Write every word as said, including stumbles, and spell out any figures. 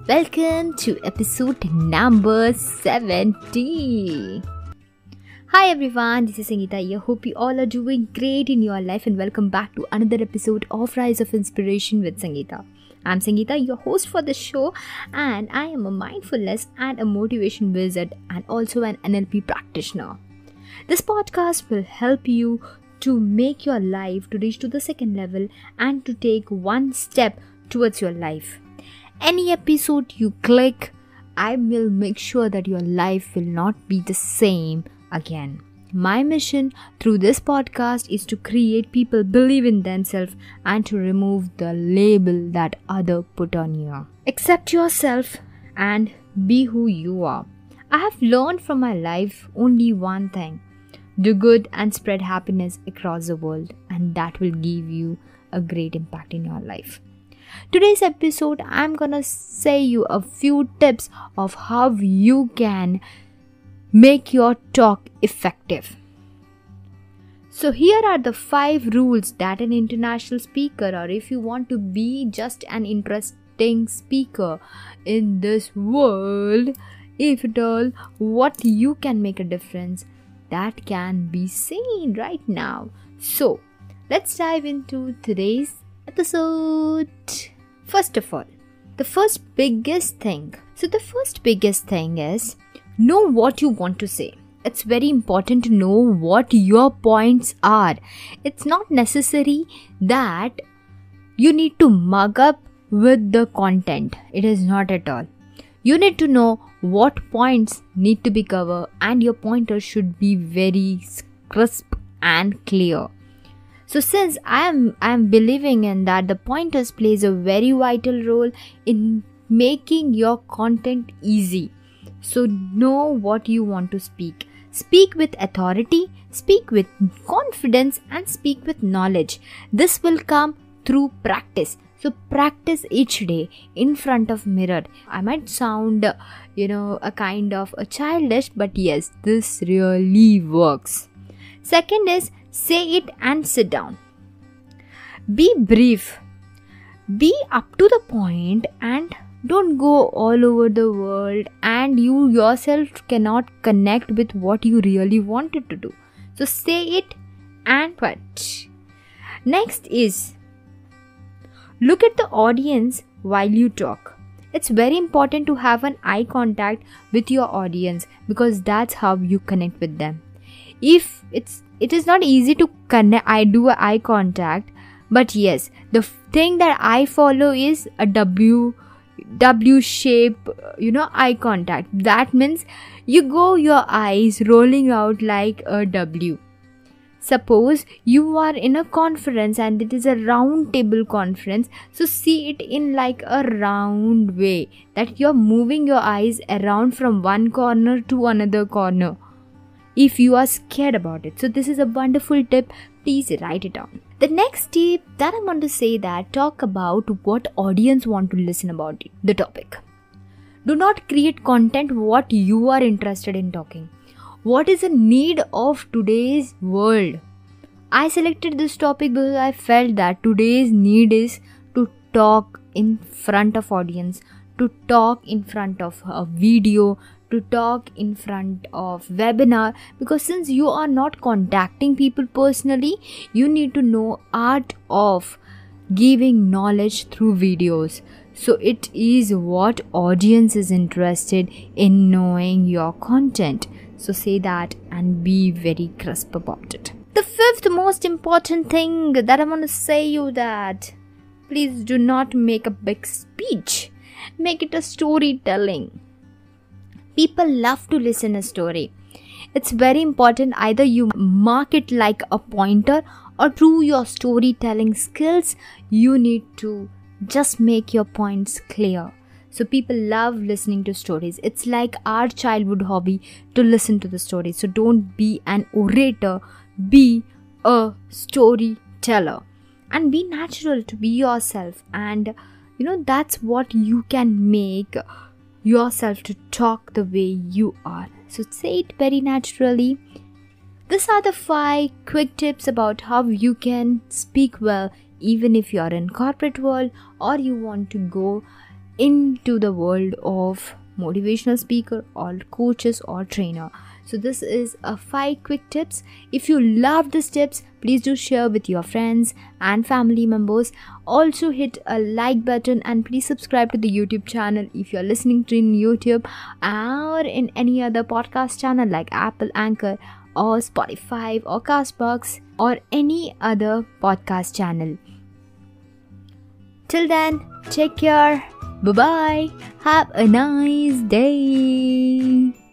Welcome to episode number seventy. Hi everyone, this is Sangeeta here. Hope you all are doing great in your life and welcome back to another episode of Rise of Inspiration with Sangeeta. I'm Sangeeta, your host for the show, and I am a mindfulness and a motivation wizard and also an N L P practitioner. This podcast will help you to make your life to reach to the second level and to take one step towards your life. Any episode you click, I will make sure that your life will not be the same again. My mission through this podcast is to create people believe in themselves and to remove the label that other put on you. Accept yourself and be who you are. I have learned from my life only one thing. Do good and spread happiness across the world, and that will give you a great impact in your life. Today's episode, I'm gonna say you a few tips of how you can make your talk effective. So here are the five rules that an international speaker, or if you want to be just an interesting speaker in this world, if at all, what you can make a difference that can be seen right now. So let's dive into today's episode. First of all, the first biggest thing. So the first biggest thing is know what you want to say. It's very important to know what your points are. It's not necessary that you need to mug up with the content. It is not at all. You need to know what points need to be covered, and your pointers should be very crisp and clear. So since I am I am believing in that, the pointers plays a very vital role in making your content easy. So know what you want to speak. Speak with authority, speak with confidence, and speak with knowledge. This will come through practice. So practice each day in front of mirror. I might sound, you know, a kind of a childish, but yes, this really works. Second is say it and sit down. Be brief. Be up to the point and don't go all over the world and you yourself cannot connect with what you really wanted to do. So say it and quit. Next is look at the audience while you talk. It's very important to have an eye contact with your audience because that's how you connect with them. If it's it is not easy to connect, I do a eye contact, but yes, the thing that I follow is a W W shape, you know, eye contact. That means you go your eyes rolling out like a W. Suppose you are in a conference and it is a round table conference, so see it in like a round way that you're moving your eyes around from one corner to another corner if you are scared about it. So this is a wonderful tip. Please write it down. The next tip that I want to say that talk about what audience want to listen about it, the topic. Do not create content what you are interested in talking. What is the need of today's world? I selected this topic because I felt that today's need is to talk in front of audience, to talk in front of a video, to talk in front of webinar, because since you are not contacting people personally, you need to know art of giving knowledge through videos. So it is what audience is interested in knowing your content. So say that and be very crisp about it. The fifth most important thing that I want to say you that please do not make a big speech. Make it a storytelling. People love to listen a story. It's very important either you mark it like a pointer or through your storytelling skills, you need to just make your points clear. So people love listening to stories. It's like our childhood hobby to listen to the stories. So don't be an orator, be a storyteller and be natural to be yourself. And you know, that's what you can make yourself to talk the way you are. So say it very naturally. These are the five quick tips about how you can speak well even if you're in corporate world or you want to go into the world of motivational speaker or coaches or trainer. So this is a five quick tips. If you love these tips, please do share with your friends and family members. Also hit a like button and please subscribe to the YouTube channel if you're listening to in YouTube or in any other podcast channel like Apple Anchor or Spotify or Castbox or any other podcast channel. Till then, take care. Bye-bye. Have a nice day.